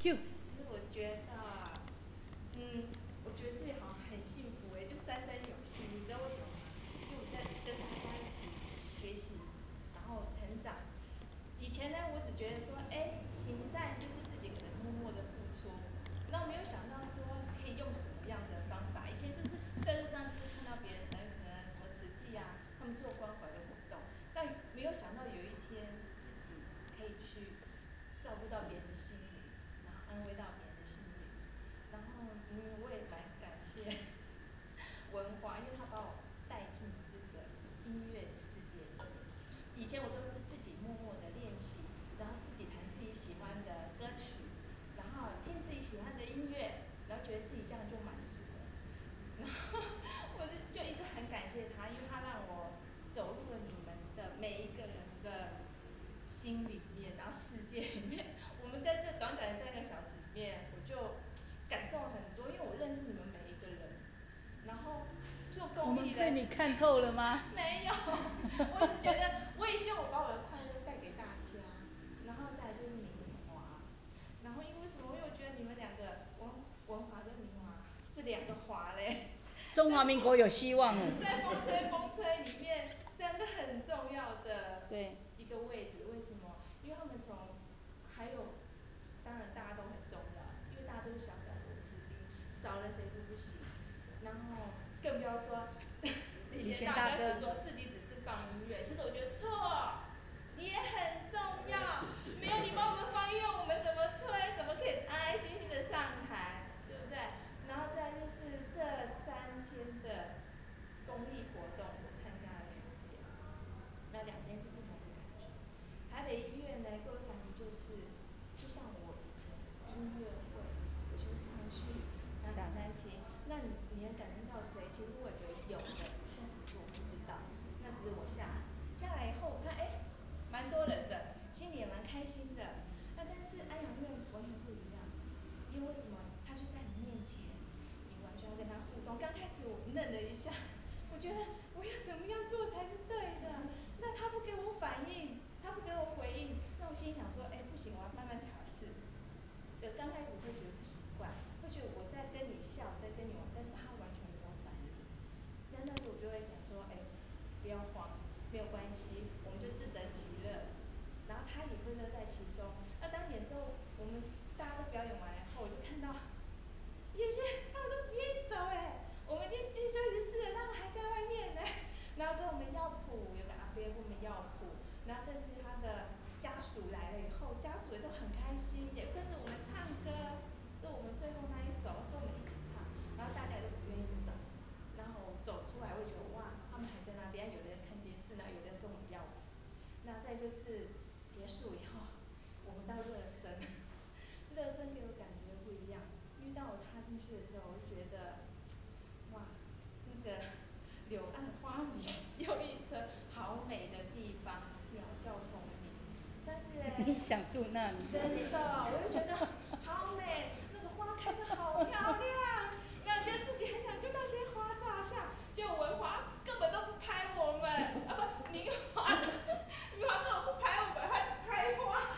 Q。 其实我觉得，我觉得自己好像很幸福就三生有幸，你知道为什么吗？因为我在跟大家一起学习，然后成长。以前呢，我只觉得说，行善就是自己可能默默的付出，那我没有想到说可以用什么样的方法。以前就是在路上就是看到别人可能什么慈济啊，他们做关怀的活动，但没有想到有一天自己可以去照顾到别人的心灵，然后安慰到别人的心灵。然后我也蛮感谢文华，因为他把我带进这个音乐的世界里面。以前我都是自己默默的练习，然后自己弹自己喜欢的歌曲，然后听自己喜欢的音乐，然后觉得自己这样就满足了。然后我就一直很感谢他，因为他让我走入了你们的每一个人的心里面，然后世界里面。我们在这短短的3个小时里面，我就感受很多，因为我认识你们每一个人，然后做公益的。 我们被你看透了吗？ 没有，我只觉得我也希望我把我的快乐带给大家，然后再来就是明华，然后因为什么？因为我觉得你们两个文华跟明华是2个华嘞。 中华民国有希望了。 在风吹里面真的很重要的一个位置。为什么？因为他们还有，当然大家都很重要，因为大家都是小小螺丝钉，少了谁都不行。然后更不要说以前大哥是说自己只是放音乐，其实我觉得错，你也很重要。没有你帮我们放音乐，我们怎么吹？怎么可以安安心心的上台，对不对？然后再就是这3天的公益活动，我参加了2天，那2天是不同的感觉。台北医院呢，给我的感觉就是，就像我以前音乐会，我就上去弹弹琴，那你能感应到谁？其实我也觉得有的，但是我不知道。那只是我下来以后，我看蛮多人的，心里也蛮开心的。那但是安养院完全不一样，因为为什么？他就在你面前，你完全要跟他互动。刚开始我愣了一下，我觉得我要怎么样做才是对的？那他不给我反应，他不给我回应，那我心里想说，不行，我要慢慢调试。刚开始会觉得不习惯，会觉得我在跟你笑，在跟你玩，但是他完全没有反应。那时候我就会讲说，不要慌，没有关系，我们就自得其乐。然后他也会乐在其中。那当演奏我们大家都表演完以后，我就看到有些他们都不愿意走我们已经进休息室了，他们还在外面呢。然后跟我们要谱，有个阿伯跟我们要谱，然后甚至他的家属来了以后，家属也都很开心，也跟着我们唱歌，就我们最后那一首跟我们一起唱，然后大家也都不愿意走。然后走出来，我觉得哇，他们还在那边，有人看电视呢，有人跟我们要谱。那再就是结束以后，我们到热身，热身给我感觉不一样。因为当我踏进去的时候，我就觉得，哇，那个柳暗花明又一村，好美的地方，鸟叫虫鸣。但是你想住那里？ 真的，我就觉得好美，那个花开得好漂亮，那我觉得自己很想跟那些花大笑。结果文华根本都不拍我们，不，明华根本不拍我们，他只拍花，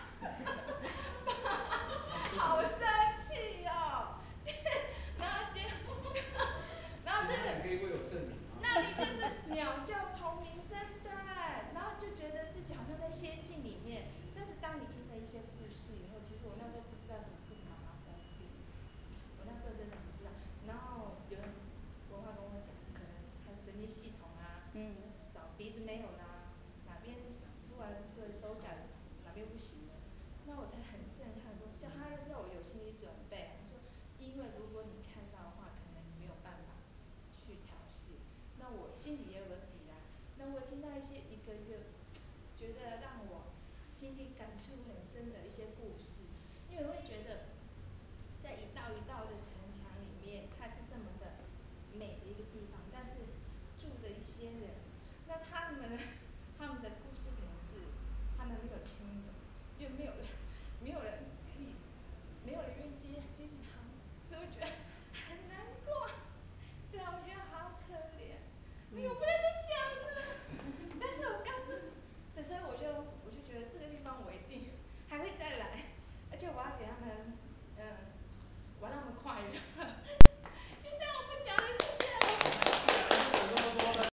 好生气哦。然后真的，那里就是鸟叫虫鸣，真的。然后就觉得自己好像在仙境里面。但是当你听了一些故事以后，其实我那时候不知道什么是妈妈风病，我那时候真的不知道。然后有人文化跟我讲，可能他神经系统啊，找鼻子没有啦，哪边突然对手脚哪边不行了。那我才很震撼，说叫他要我有心理准备。他说，因为如果你看到的话，可能你没有办法去调试。那我心里也有个底啦。那我听到一些1个月，觉得让我心里感触很深的一些故事，因为我会觉得，在一道一道的城墙里面，它是这么的美的一个地方，但是住着一些人，那他们的故事可能是他们没有亲人，因为没有人可以，没有人愿意接济他们，所以我觉得很难过。对啊，我觉得好可怜。我不能再讲了。但是我告诉你，所以我就觉得这个地方我一定还会再来，而且我要给他们的。